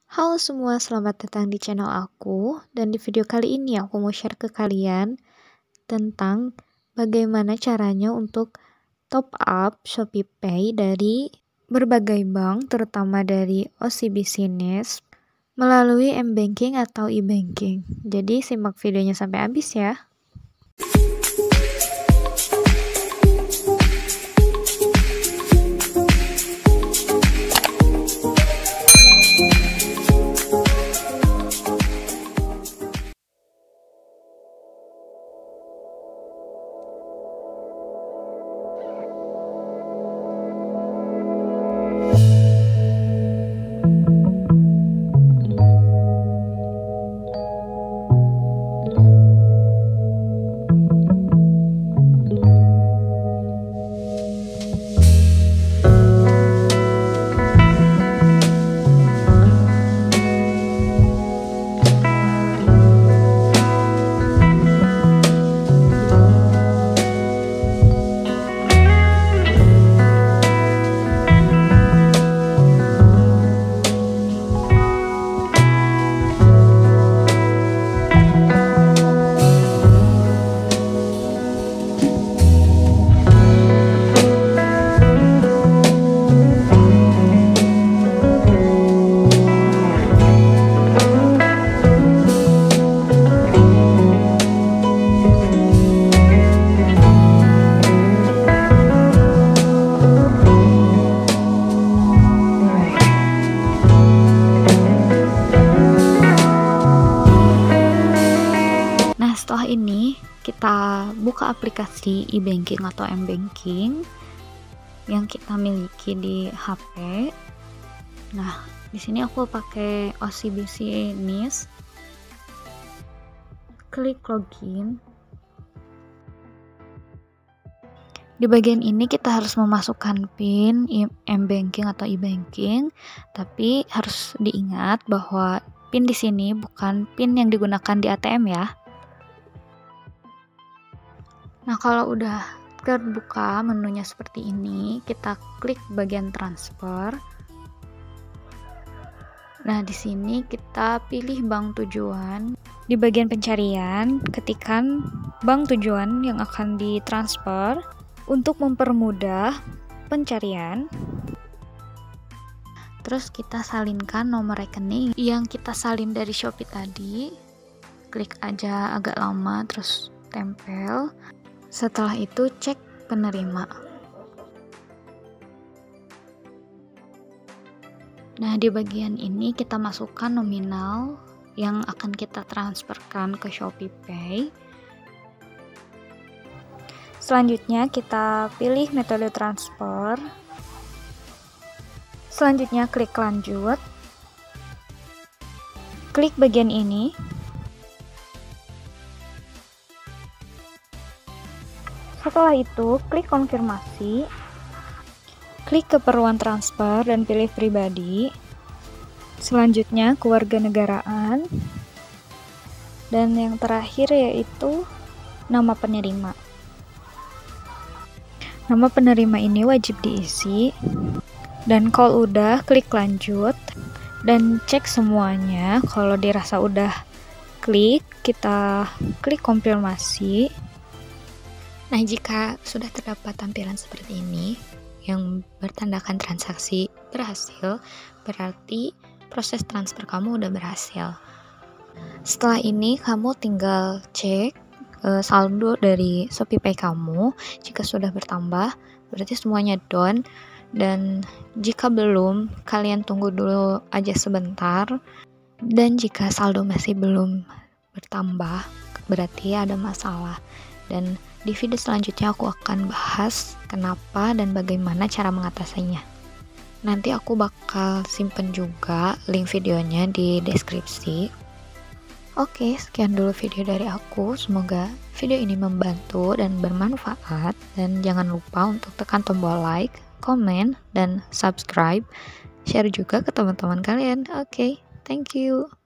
Halo semua, selamat datang di channel aku. Dan di video kali ini aku mau share ke kalian tentang bagaimana caranya untuk top up ShopeePay dari berbagai bank, terutama dari OCBC Nest, melalui M-Banking atau e-banking. Jadi simak videonya sampai habis ya. Nah, setelah ini kita buka aplikasi e-banking atau m-banking yang kita miliki di HP. Nah, di sini aku pakai OCBC Nest. Klik login. Di bagian ini kita harus memasukkan PIN m-banking atau e-banking, tapi harus diingat bahwa PIN di sini bukan PIN yang digunakan di ATM ya. Nah, kalau udah terbuka menunya seperti ini, kita klik bagian transfer. Nah, di sini kita pilih bank tujuan. Di bagian pencarian, ketikkan bank tujuan yang akan ditransfer untuk mempermudah pencarian. Terus kita salinkan nomor rekening yang kita salin dari Shopee tadi. Klik aja agak lama, terus tempel. Setelah itu cek penerima. Nah, di bagian ini kita masukkan nominal yang akan kita transferkan ke ShopeePay. Selanjutnya kita pilih metode transfer. Selanjutnya klik lanjut. Klik bagian ini. Setelah itu, klik konfirmasi, klik keperluan transfer dan pilih pribadi. Selanjutnya, kewarganegaraan, dan yang terakhir yaitu nama penerima. Nama penerima ini wajib diisi, dan kalau udah, klik lanjut, dan cek semuanya. Kalau dirasa udah klik, kita klik konfirmasi. Nah, jika sudah terdapat tampilan seperti ini yang bertandakan transaksi berhasil, berarti proses transfer kamu udah berhasil. Setelah ini kamu tinggal cek saldo dari ShopeePay kamu. Jika sudah bertambah, berarti semuanya done. Dan jika belum, kalian tunggu dulu aja sebentar. Dan jika saldo masih belum bertambah, berarti ada masalah. Dan di video selanjutnya aku akan bahas kenapa dan bagaimana cara mengatasinya. Nanti aku bakal simpen juga link videonya di deskripsi. Oke, sekian dulu video dari aku. Semoga video ini membantu dan bermanfaat. Dan jangan lupa untuk tekan tombol like, komen, dan subscribe. Share juga ke teman-teman kalian. Oke, thank you.